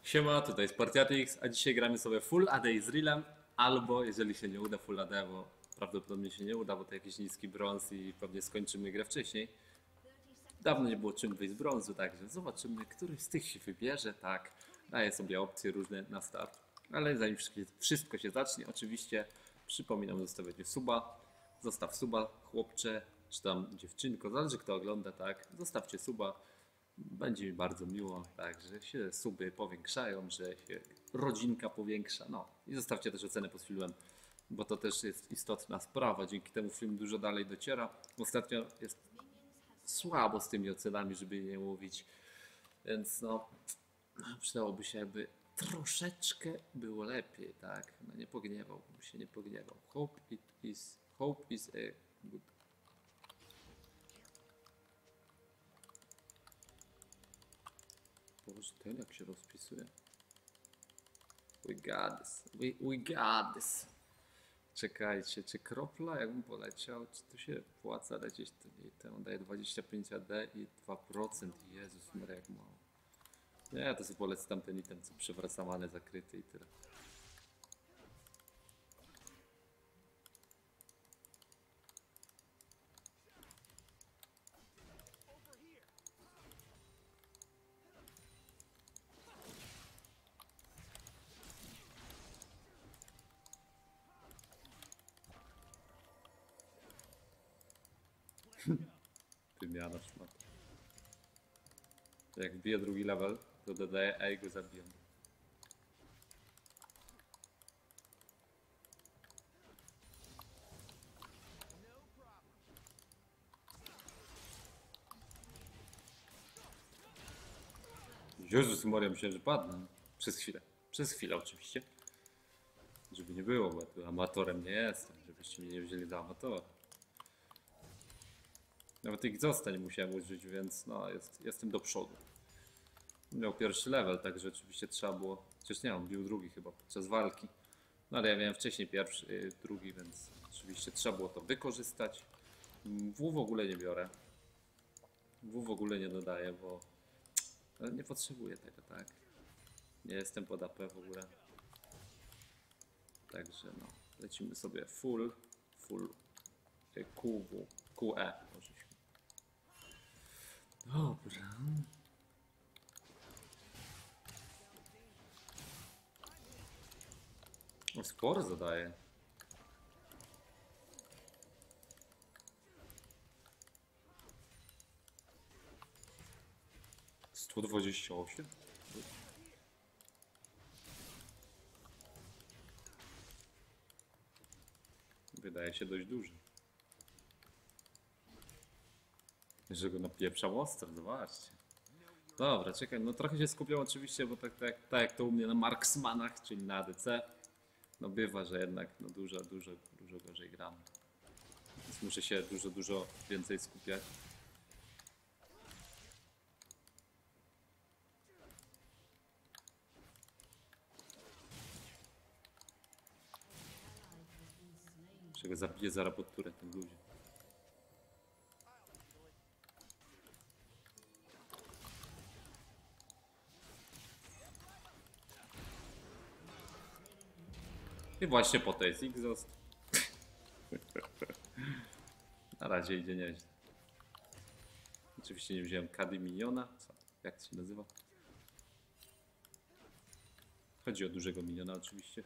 Siema, tutaj jest Partiatix, a dzisiaj gramy sobie Full AD z Realem, albo jeżeli się nie uda Full AD, bo prawdopodobnie się nie uda, bo to jakiś niski brąz i pewnie skończymy grę wcześniej. Dawno nie było czym wyjść z brązu, także zobaczymy, który z tych się wybierze, tak. Daję sobie opcje różne na start, ale zanim wszystko się zacznie, oczywiście przypominam o zostawieniu suba. Zostaw suba, chłopcze, czy tam dziewczynko, zależy kto ogląda, tak. Zostawcie suba. Będzie mi bardzo miło, tak, że się suby powiększają, że się rodzinka powiększa. No i zostawcie też ocenę pod filmem, bo to też jest istotna sprawa. Dzięki temu film dużo dalej dociera. Ostatnio jest słabo z tymi ocenami, żeby je nie mówić, więc no przydałoby się, jakby troszeczkę było lepiej, tak? No nie pogniewałbym się, nie pogniewał. Hope is a good. Boże, ten jak się rozpisuje. We got this. We got this. Czekajcie, czy kropla jakbym poleciał, czy to się opłaca lecieć? Ten daje 25 AD i 2%. Jezus Maria, jak mało. Nie, to sobie polecę tamten item, co przewracamany, zakryty i tyle. Wymiana szmat. Jak wbije drugi level, to dodaję A i go zabijam. Jezus Maria, myślałem, że padnę. Przez chwilę. Przez chwilę oczywiście. Żeby nie było, bo tu amatorem nie jestem. Żebyście mnie nie wzięli za amatora. Nawet ich zostań musiałem użyć, więc no jestem do przodu. Miał pierwszy level, także oczywiście trzeba było. Chociaż nie, on bił drugi chyba podczas walki. No ale ja miałem wcześniej pierwszy, drugi, więc oczywiście trzeba było to wykorzystać. W ogóle nie biorę. W ogóle nie dodaję, bo nie potrzebuję tego, tak? Nie jestem pod AP w ogóle. Także no, lecimy sobie full QE. Dobra. O, sporo zadaje. Sto 128? Wydaje się dość duży. Że go napieprzał ostro, zobaczcie. Dobra, czekaj, no trochę się skupiam oczywiście, bo tak jak to u mnie na marksmanach, czyli na ADC. No bywa, że jednak no dużo gorzej gram. Więc muszę się dużo więcej skupiać. Muszę go zabiję zaraz pod turę ten ludzie. I właśnie po to jest Exhaust. Na razie idzie nieźle. Oczywiście nie wziąłem Kady Miniona. Co? Jak to się nazywa? Chodzi o dużego miniona oczywiście.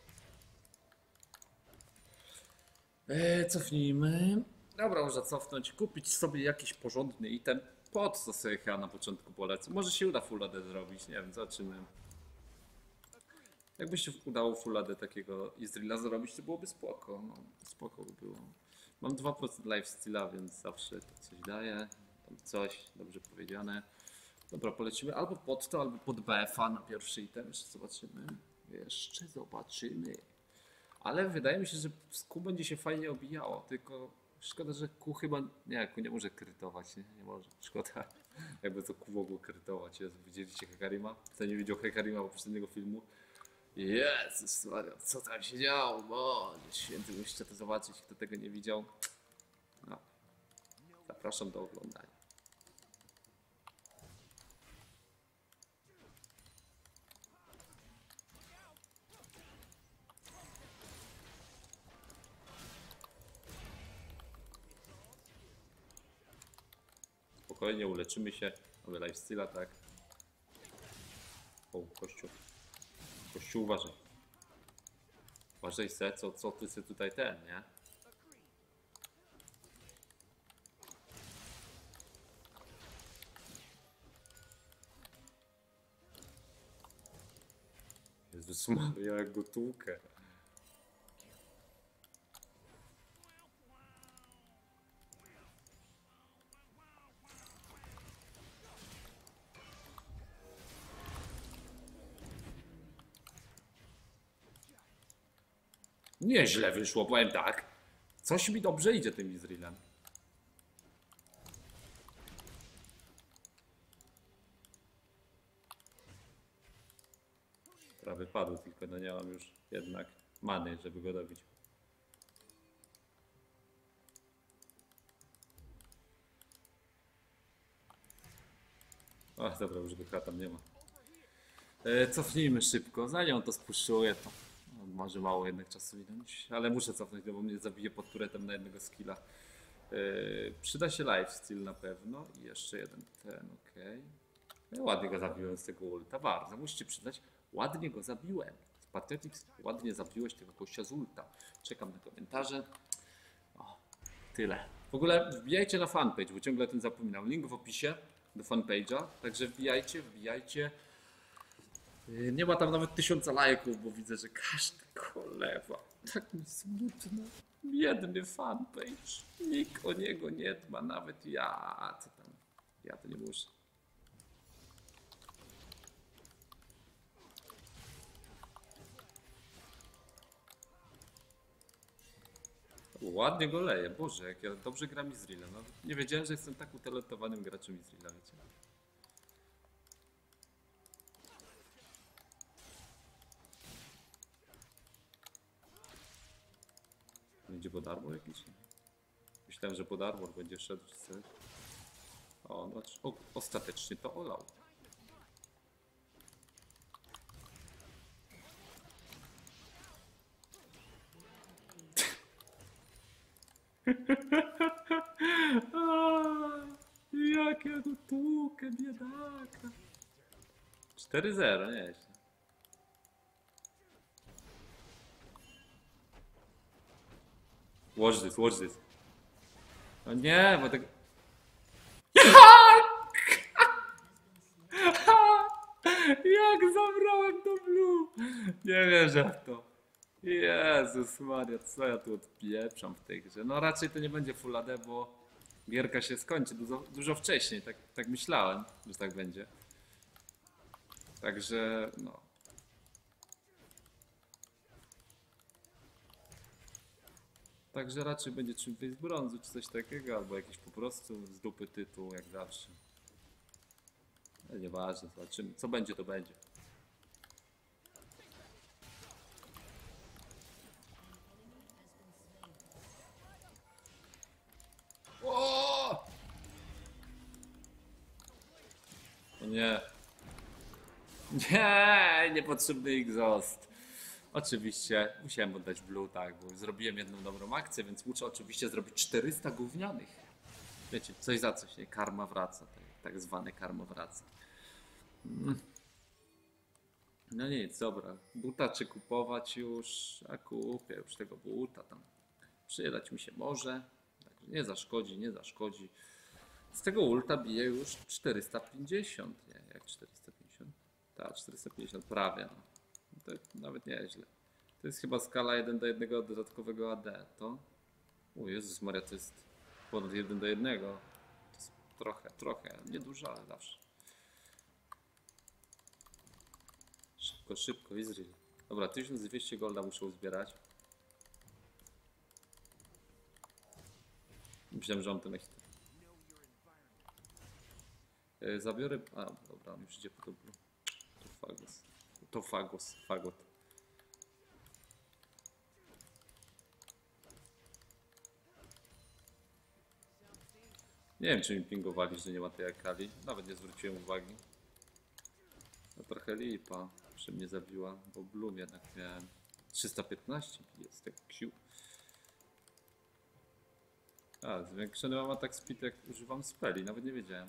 Cofnijmy. Dobra, można cofnąć, kupić sobie jakiś porządny item. Po co sobie chyba na początku polecę? Może się uda Full AD zrobić, nie wiem, zobaczymy. Jakby się udało Full AD takiego Izraela zrobić, to byłoby spoko. No, spoko by było. Mam 2% lifesteala, więc zawsze to coś daje. Tam coś, dobrze powiedziane. Dobra, polecimy albo pod to, albo pod BF-a na pierwszy item. Jeszcze zobaczymy. Ale wydaje mi się, że z Q będzie się fajnie obijało, tylko szkoda, że Q chyba... Nie, Q nie może krytować, nie może. Szkoda, jakby to Q mogło krytować. Widzieliście Hekarima? Kto nie widział Hekarima poprzedniego filmu? Jezus Maria, co tam się działo? Boże święty, musicie to zobaczyć, kto tego nie widział. No. Zapraszam do oglądania. spokojnie, uleczymy się. Mamy lifesteala, tak? O, kościół. Kościół, uważaj. Uważaj se, co ty se tutaj ten, nie? Jezus Maria, jak go tłukę. Nieźle wyszło, powiem tak. Coś mi dobrze idzie tym Izraelem. Prawie padł, tylko no nie mam już jednak many, żeby go dobić. Ach, dobra, już go tam nie ma. Cofnijmy szybko, zanim on to spuszczuje, to może mało jednak czasu minąć, ale muszę cofnąć, bo mnie zabije pod turetem na jednego skilla. Przyda się lifesteal na pewno i jeszcze jeden ten, okej. Ja ładnie go zabiłem z tego ulta, bardzo, musicie przyznać, ładnie go zabiłem. Patetix, ładnie zabiłeś tego gościa z ulta. Czekam na komentarze. O, tyle. W ogóle wbijajcie na fanpage, bo ciągle o tym zapominam. Link w opisie do fanpage'a, także wbijajcie. Nie ma tam nawet 1000 lajków, bo widzę, że każdy kolewa. Tak mi smutno. Biedny fanpage. Nikt o niego nie dba, nawet ja. Co tam? Ja to nie muszę. Ładnie go leję. Boże, jak ja dobrze gram Izraela. No, nie wiedziałem, że jestem tak utalentowanym graczem Izraela, wiecie. Będzie pod armor jakiś? Myślałem, że pod armor będzie szedł czy coś. O, no, ostatecznie to olał. Jak ja go tłukę, biedaka. 4-0, nieźle. Watch this. No nie, bo tak... Jak zabrałem do blue! Nie wierzę w to. Jezus Maria, co ja tu odpieprzam w tej grze. No raczej to nie będzie Full AD, bo gierka się skończy dużo wcześniej. Tak myślałem, że tak będzie. Także no. Także raczej będzie czym wyjść z brązu, czy coś takiego, albo jakiś po prostu z dupy tytuł, jak zawsze. Ale nieważne, zobaczymy. Co będzie, to będzie. O! O nie. Nie, niepotrzebny exhaust. Oczywiście musiałem oddać blue, tak, bo zrobiłem jedną dobrą akcję, więc muszę oczywiście zrobić 400 gównianych. Wiecie, coś za coś, nie? Karma wraca, tak zwane karma wraca. No nic, dobra. Buta czy kupować już? A kupię już tego buta tam. Przydać mi się może. Także nie zaszkodzi. Z tego ulta bije już 450, nie? Jak 450? Tak, 450 prawie. No. To nawet nieźle. To jest chyba skala 1:1 dodatkowego AD. To? O Jezus Maria, to jest ponad 1:1. To jest trochę, niedużo, ale zawsze. Szybko, Izrael. Dobra, 1200 golda muszę uzbierać. Myślałem, że on ten hit. Zabiorę... A, dobra, on już idzie po dobru. To fagot. Nie wiem, czy mi pingowali, że nie ma tej Akali. Nawet nie zwróciłem uwagi. No trochę lipa, że mnie zabiła, bo Bloom jednak miałem 315 jest tak Q. A, zwiększony mam atak speed jak używam speli, nawet nie wiedziałem.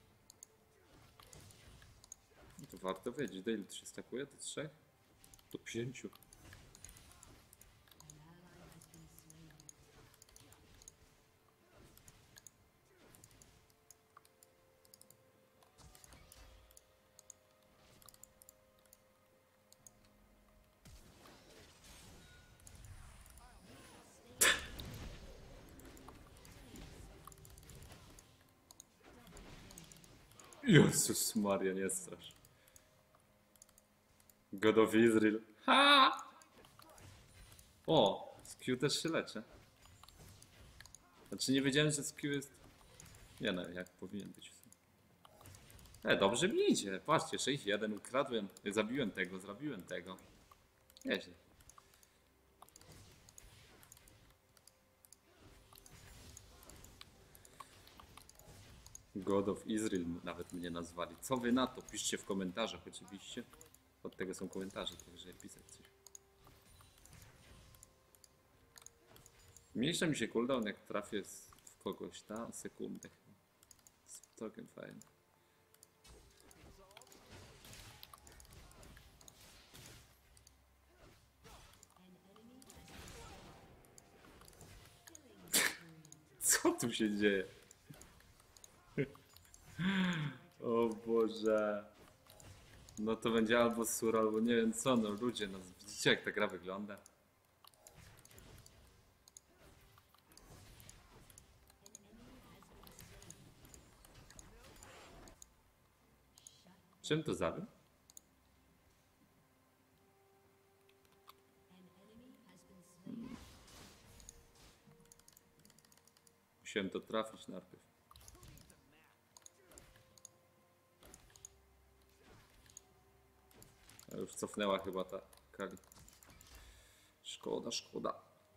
No to warto wiedzieć, do ilu to się stakuje? Do 3? Do 5. Jezus Maria, nie strasz. God of Israel. Ha! O, z Q też się leczę. Znaczy nie wiedziałem, że z Q jest... Nie no, jak powinien być. Dobrze mi idzie. Patrzcie, 6-1 ukradłem. Zabiłem tego, zrobiłem tego. Nieźle. God of Israel nawet mnie nazwali. Co wy na to? Piszcie w komentarzach oczywiście. Od tego są komentarze, także pisać coś. Mniejsza mi się cooldown, jak trafię w kogoś, ta sekundę. Z całkiem fajnie. Co tu się dzieje? O Boże. No to będzie albo sur, albo nie wiem co, no ludzie, no widzicie jak ta gra wygląda? Czym to zabił? Musiałem to trafić najpierw. A już cofnęła chyba ta Kali. Szkoda, szkoda.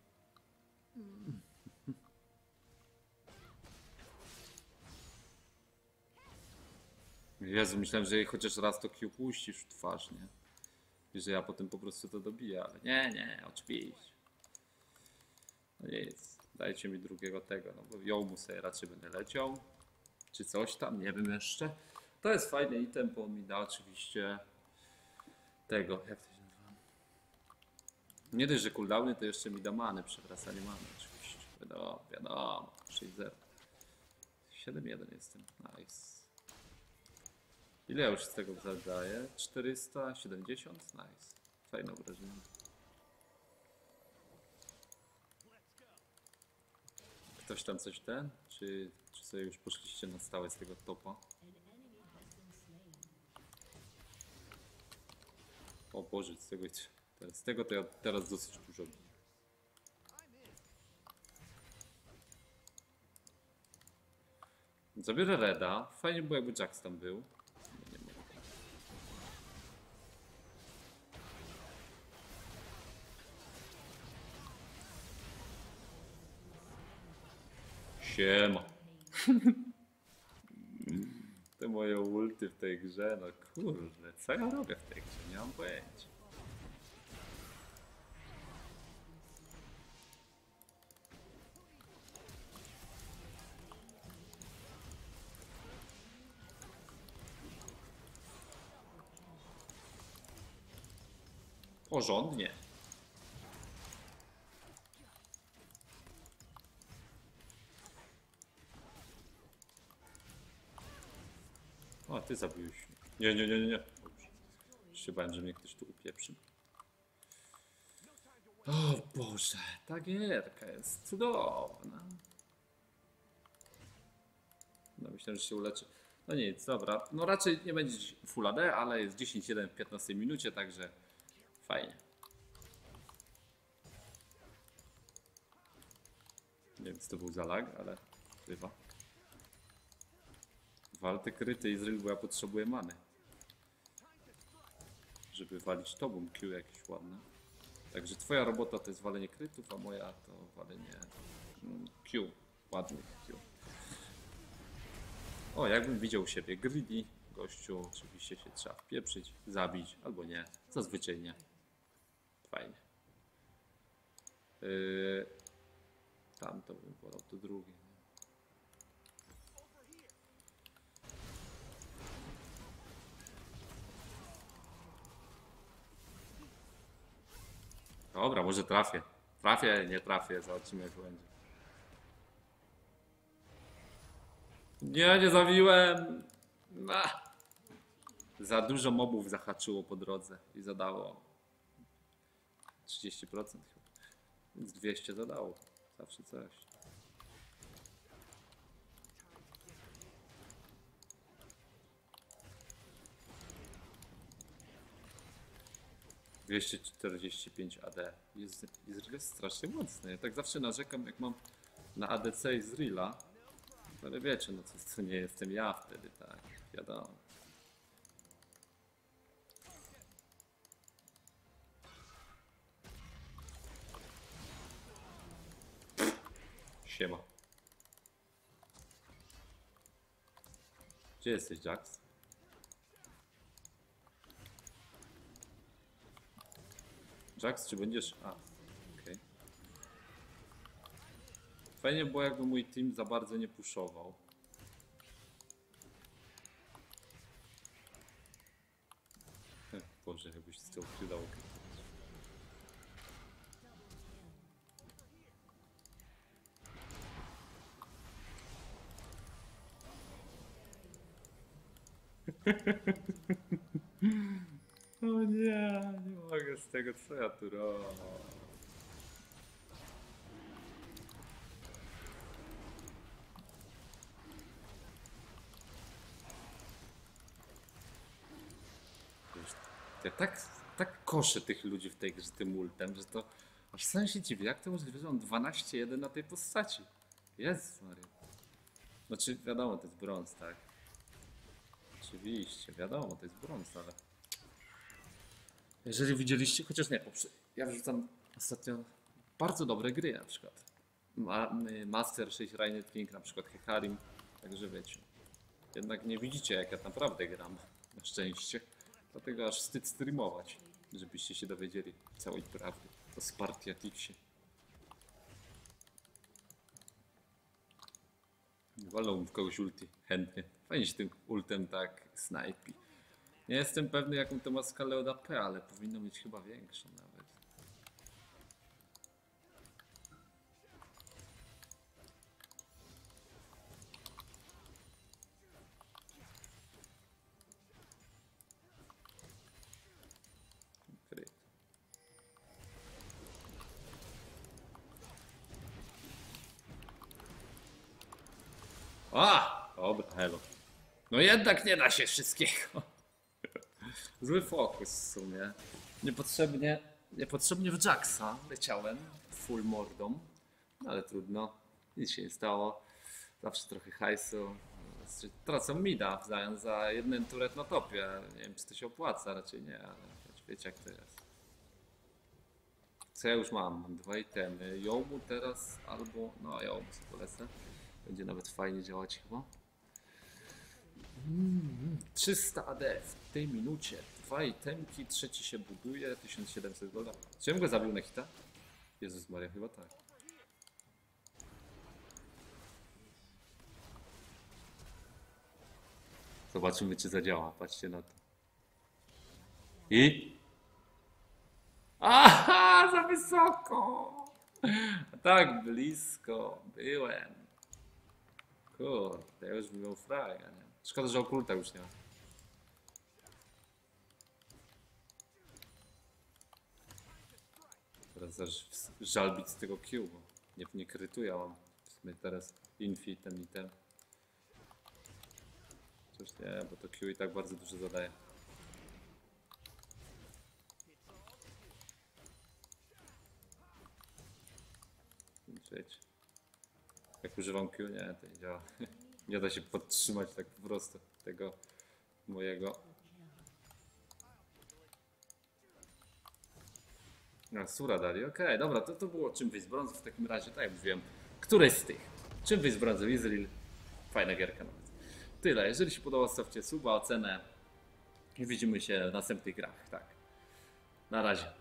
Jezu, myślałem, że jej chociaż raz to Q puścisz w twarz, nie? I że ja potem po prostu to dobiję, ale nie, oczywiście. No nic, dajcie mi drugiego tego, no bo ją mu sobie raczej będę leciał. Czy coś tam, nie wiem jeszcze. To jest fajny item, bo on mi da oczywiście tego, jak to się nazywa? Nie dość, że cooldowny, to jeszcze mi da many, przewracanie many oczywiście. Wiadomo, 6-0. 7-1 jestem, nice. Ile ja już z tego zadaję? 470? Nice. Fajne obrażenie. Ktoś tam coś ten? Czy sobie już poszliście na stałe z tego topa? O Boże, z tego to ja teraz dosyć dużo. Zabiorę Reda. Fajnie było jakby Jax tam był. Nie mogę. Siema. Te moje ulty w tej grze, no kurde, co ja robię w tej grze? Nie mam pojęcia. Porządnie. O, ty zabiłeś. Nie. Dobrze. Się bałem, że mnie ktoś tu upieprzy. O Boże, ta gierka jest cudowna. No myślałem, że się uleczy. No nic, dobra. No raczej nie będzie Full AD, ale jest 10-1 w 15 minucie, także fajnie. Nie wiem, co to był za lag, ale bywa. Walty kryty Izrael, bo ja potrzebuję many. Żeby walić tobą Q jakieś ładne. Także twoja robota to jest walenie krytów, a moja to walenie Q. Ładnych Q. O, jakbym widział u siebie greedy, gościu, oczywiście się trzeba wpieprzyć, zabić, albo nie. Zazwyczaj nie. Fajnie. Tam to bym wolał, to drugie. Dobra, może trafię. Trafię, nie trafię, zobaczymy jak będzie. Nie zabiłem. Za dużo mobów zahaczyło po drodze i zadało 30% chyba. Więc 200 zadało. Zawsze coś. ...245 AD. Jest strasznie mocny. Ja tak zawsze narzekam, jak mam na ADC i Zrilla. Ale wiecie, no to nie jestem ja wtedy, tak. Wiadomo. Siema. Gdzie jesteś, Jax? Jax, czy będziesz... A, okej. Fajnie było, jakby mój team za bardzo nie puszował. Boże, jakbyś z tyłu przydał. O nie, nie mogę z tego, co ja tu robię. Ja tak koszę tych ludzi w tej grze tym ultem, że to aż sam się dziwię, jak to możliwe, że mam 12-1 na tej postaci. Jezus Maria. Znaczy wiadomo, to jest brąz, tak? Oczywiście, wiadomo, to jest brąz, ale... Jeżeli widzieliście, chociaż nie, ja wrzucam ostatnio bardzo dobre gry, na przykład Master 6 Rainet King, na przykład Hecarim, także wiecie. Jednak nie widzicie, jak ja naprawdę gram, na szczęście. Dlatego aż wstyd streamować, żebyście się dowiedzieli całej prawdy o Spartiatixie. Walą w kogoś ulti, chętnie. Fajnie się tym ultem tak snajpi. Nie jestem pewny, jaką to ma skalę od AP, ale powinno mieć chyba większą nawet. Kryt. A! Dobra, hello. No jednak nie da się wszystkiego. Zły fokus w sumie. Niepotrzebnie w Jaxa leciałem full mordą, no ale trudno, nic się nie stało. Zawsze trochę hajsu. Tracą mida w zamian za jeden turet na topie. Nie wiem, czy to się opłaca, raczej nie, ale wiecie jak to jest. Co ja już mam? Mam 2 itemy. Jomu teraz albo... No Jomu sobie polecę. Będzie nawet fajnie działać chyba. 300 AD w tej minucie. 2 itemki, trzeci się buduje, 1700 golda. Czy ja bym go zabił na hita? Jezus Maria, chyba tak. Zobaczymy, czy zadziała. Patrzcie na to. I? Aha, za wysoko! Tak blisko byłem. Kurde, ja już bym miał fraga, nie? Szkoda, że okulta już nie ma. Teraz aż żal bić z tego Q, bo nie krytuję, mam w sumie teraz infi ten item. Coś nie, bo to Q i tak bardzo dużo zadaje. Wiecie. Jak używam Q, nie, to nie działa. Nie da się podtrzymać tak po prostu tego mojego. No, Sura dali, okej, dobra, to było czym wyjść z brązu w takim razie, tak jak mówiłem. Któreś z tych? Czym wyjść z brązu? Izrael. Fajna gierka nawet. Tyle, jeżeli się podoba, stawcie suba, ocenę i widzimy się w następnych grach, tak. Na razie.